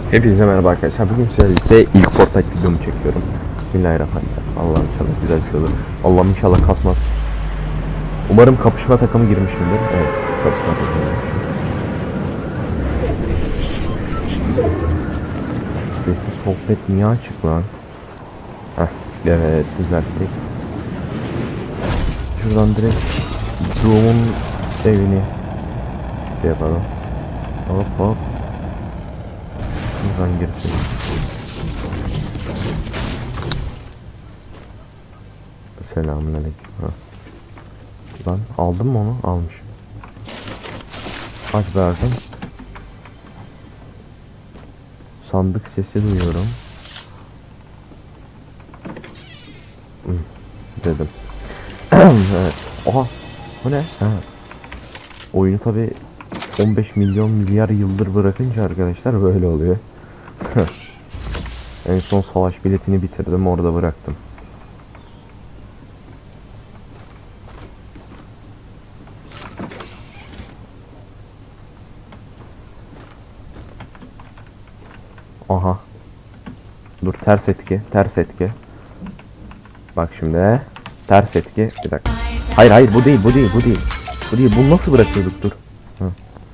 Hepinize merhaba arkadaşlar. Bugün sizlerle birlikte ilk Fortnite videomu çekiyorum. Bismillahirrahmanirrahim. Allah'ım inşallah güzel bir şey olur. Allah'ım inşallah kasmaz. Umarım kapışma takımı girmişimdir. Evet, kapışma takımı girmişim. Sessiz sohbet niye açık lan? Heh, evet düzelttik. Şuradan direkt Doom'un evini şey yapalım. Hop hop. Buradan girsin. Selamünaleyküm. Lan aldın mı onu? Almışım. Aç verdim. Sandık sesi duyuyorum. Dedim. Evet. Oha. Bu ne? Ha. Oyunu tabi 15 milyon milyar yıldır bırakınca arkadaşlar böyle oluyor. En son savaş biletini bitirdim, orada bıraktım. Aha. Dur, ters etki, ters etki. Bak şimdi. Ters etki. Bir dakika. Hayır hayır, bu değil, bu değil, bu değil. Bu değil. Bunu nasıl bırakıyorduk? Dur. Hı.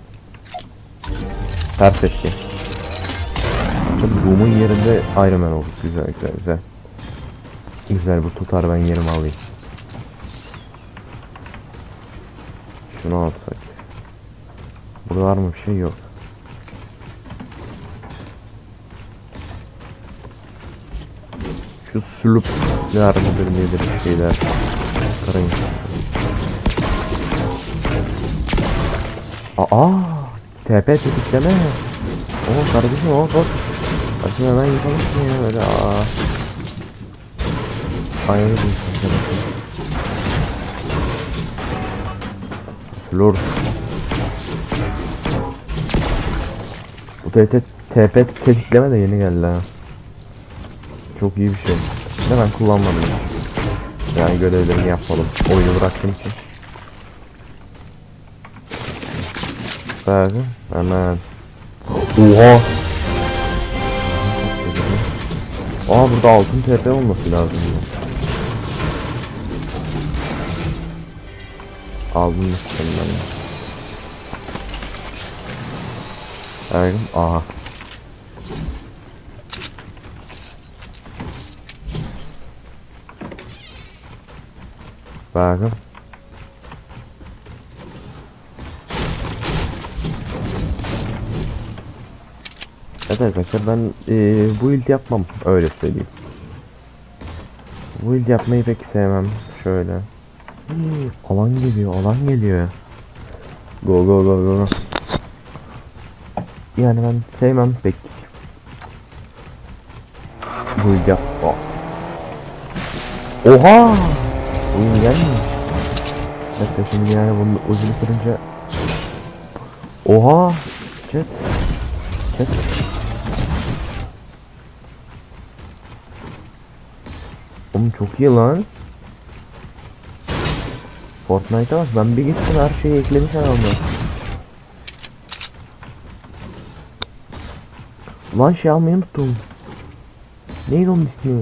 Ters etki. Boom'un yerinde Iron Man olduk. Güzel güzel güzel. Güzel, bu tutar, ben yerimi alayım. Şunu alsak. Burada var mı bir şey? Yok. Şu sülüp yardım nedir bir şeyler. Karayın. Aa, TP tetikleme. Oo kardeşim, hop hop. Bakın hemen yıkamışsın ya böyle. Aa. Aynı bir şey. Lord. Bu TP tetikleme de yeni geldi ha. Çok iyi bir şey. De ben kullanmadım. Yani görevlerimi yapmadım. Oyunu bıraktım ki. Verdim. Hemen. Oha. Aa, burada altın TP olması lazım. Aldım istedim ben. Verdim. Aha. Verdim. Evet arkadaşlar, ben bu build yapmam, öyle söyleyeyim. Bu build yapmayı pek sevmem. Şöyle. Alan geliyor, alan geliyor. Go go go go. Yani ben sevmem pek. Bu build yap. Oh. Oha! Oyun gelmiyor. Evet, şimdi yani bunun ucunu kırınca. Oha! Chat. Chat. Oğlum çok iyi lan. Fortnite'a bak, ben bir gittim her şeyi eklemiş adamlar. Lan şey almayı unuttum. Neydi onun ismi?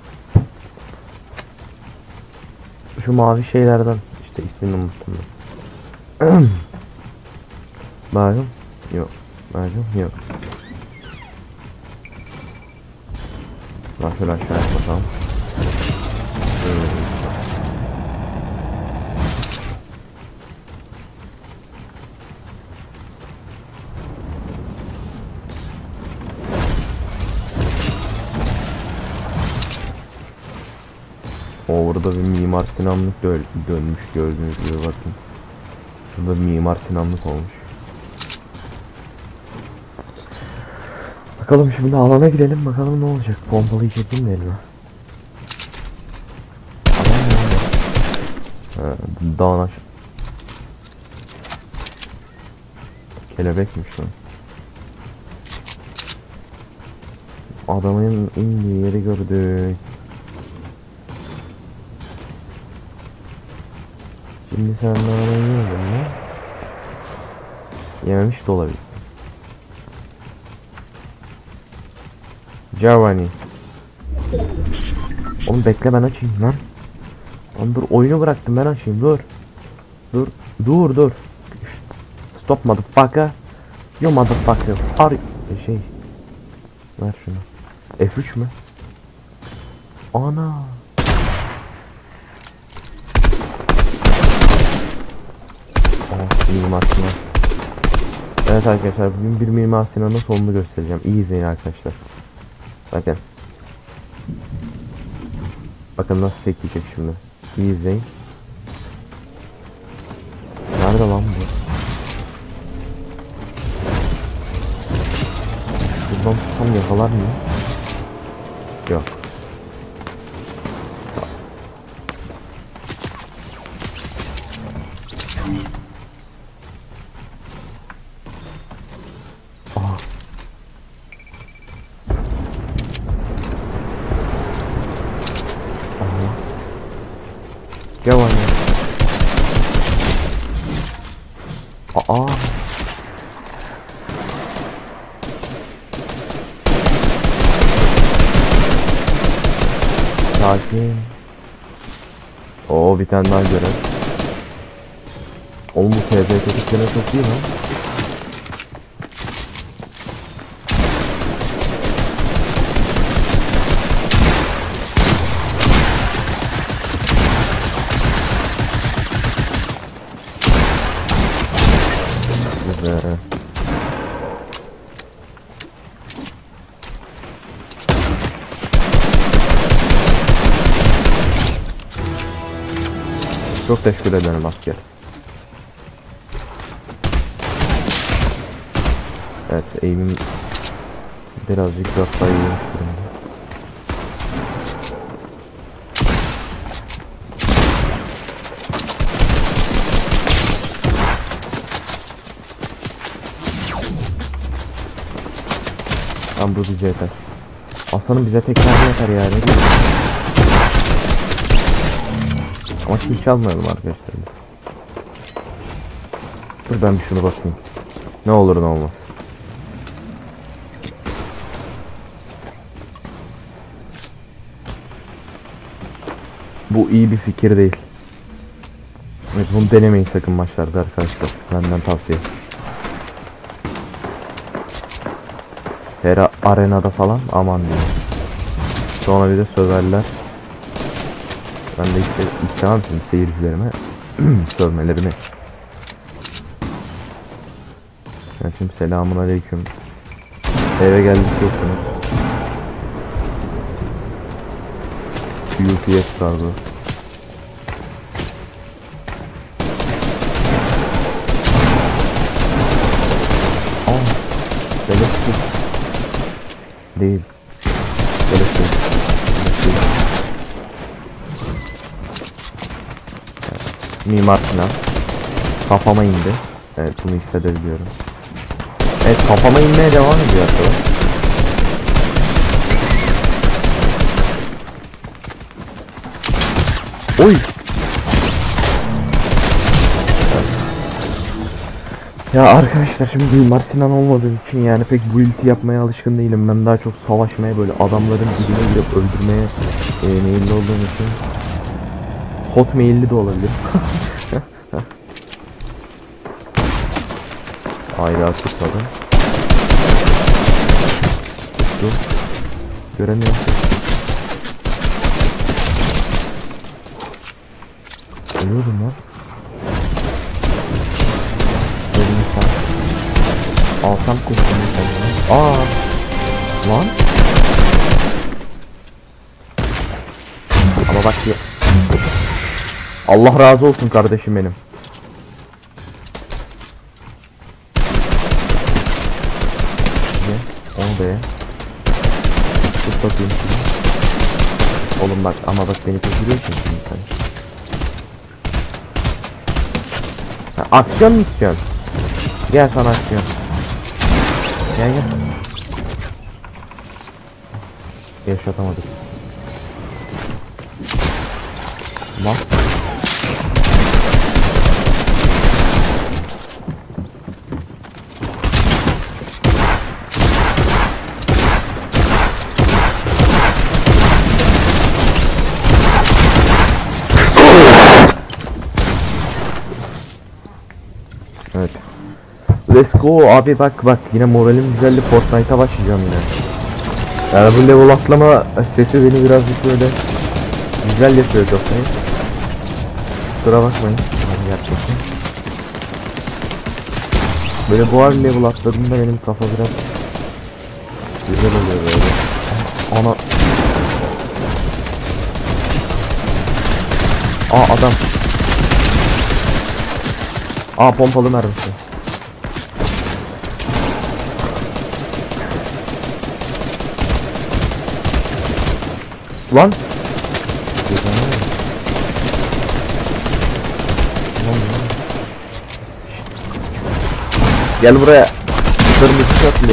Şu mavi şeylerden. İşte ismini unuttum ben. Bakın. Yok. Bakın yok. Bak şöyle aşağıya bakalım. Orada bir Mimar Sinanlık dönmüş, gördüğünüz gibi bakın. Burada bir Mimar Sinanlık olmuş. Bakalım şimdi alana gidelim, bakalım ne olacak. Pompalıyı çekeyim mi elime? Dağın aşağı. Kelebekmiş lan. Adamın indiği yeri gördük. Şimdi sen bana yiyordun mu? Yememiş de olabilir. Giovanni. Oğlum bekle ben açayım lan. Oğlum dur, oyunu bıraktım, ben açayım, dur. Dur. Stop motherfucker. Yo motherfucker. Şey. Ver şunu. F3 mü? Ana. Mimar Sinan. Evet arkadaşlar, bugün bir Mimar Sinan'ın sonunu göstereceğim. İyi izleyin arkadaşlar. Bakın. Bakın nasıl tekleyecek şimdi. İyi izleyin. Nerede lan bu? Buradan tutam yakalar mı? Yok. Giovanni. Sakin. Oo, bir tane daha görev. Oğlum bu TB tetiklerine çok iyi lan. Güzel. Çok teşekkür ederim asker. Evet, eğimim birazcık daha iyi durumda. Tam bu bize yeter. Aslanım bize tek tane yeter yani. Ama şimdi çalmayalım arkadaşlar. Dur ben bir şunu basayım. Ne olur ne olmaz. Bu iyi bir fikir değil. Evet, bunu denemeyin sakın maçlarda arkadaşlar. Benden tavsiye. Her arenada falan aman diyeyim. Sonra bir de söverler. Ben de istemem şimdi seyircilerime sövmelerini. Yani şimdi selamun aleyküm. Eve geldik yoktunuz. UPS kargo. Belirsiz. Değil. Belirsiz. Mimar Sinan. Kafama indi. Evet, bunu hissedebiliyorum. Evet, kafama inmeye devam ediyor arkadaşlar. Oy. Ya arkadaşlar, şimdi Mimar Sinan olmadığım için yani pek bu ulti yapmaya alışkın değilim. Ben daha çok savaşmaya, böyle adamların dibine girip öldürmeye meyilli olduğum için. Hot meyilli de olabilir. Hayda, tutmadım. Dur. Göremiyorum. Ölüyordum lan. Ölümü sağ. Alsam kurtulmayı sanırım. Lan. Ama bak ya. Allah razı olsun kardeşim benim. Onu be. Tut bakayım şimdi. Oğlum bak, ama bak beni kaçırıyorsun şimdi sen. Ha, aksiyon mu istiyorsun? Gel sana aksiyon. Gel. Yaşatamadık. Lan. Let's go abi, bak yine moralim güzeldi, Fortnite'a başlayacağım yine. Yani bu level atlama sesi beni birazcık böyle güzel yapıyor kafayı. Kusura bakmayın gerçekten. Böyle bu ar level atladığımda benim kafa biraz güzel oluyor böyle. Ana. Adam. Pompalı mermisi. Lan. Gel buraya. Kırmızı çöplü.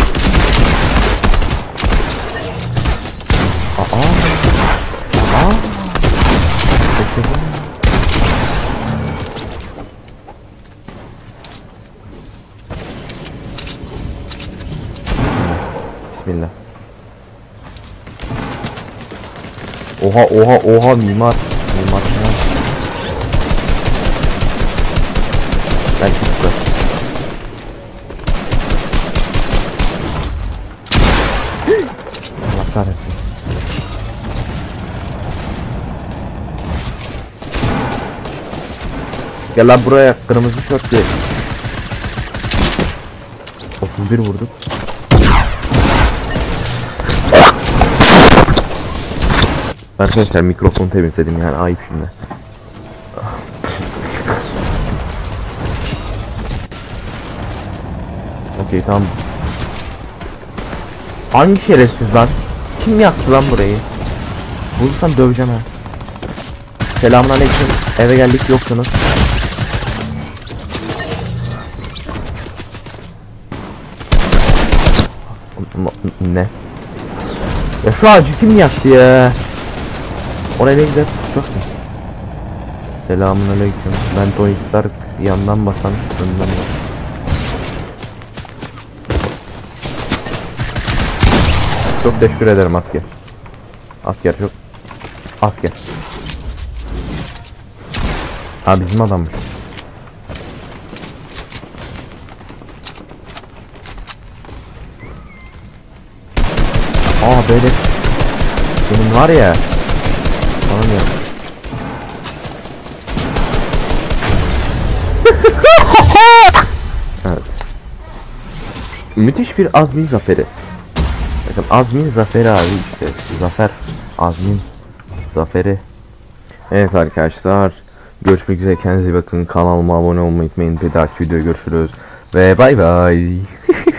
Bismillah. Oha mimar. Belki bu. Allah kahretsin. Gel lan buraya, kırmızı şortlu. 31 vurduk. Arkadaşlar mikrofonu temizledim yani, ayıp şimdi. Okey tamam. Hangi şerefsiz lan? Kim yaktı lan burayı? Bulursam döveceğim ha. Selamünaleyküm. Eve geldik, yoksunuz. Ne? Ya şu ağacı kim yaktı ya? Oraya ne güzel tutacak mı? Selamünaleyküm. Ben Tony Stark, yandan basan önden basan. Çok teşekkür ederim asker. Asker çok. Asker. Ha bizim adammış. Böyle. Senin var ya. Tanımıyorum. Evet. Müthiş bir Azmin zaferi. Bakın Azmin zaferi abi işte. Zafer. Azmin zaferi. Evet arkadaşlar. Görüşmek üzere. Kendinize bakın. Kanalıma abone olmayı unutmayın. Bir dahaki videoda görüşürüz. Ve bay bay.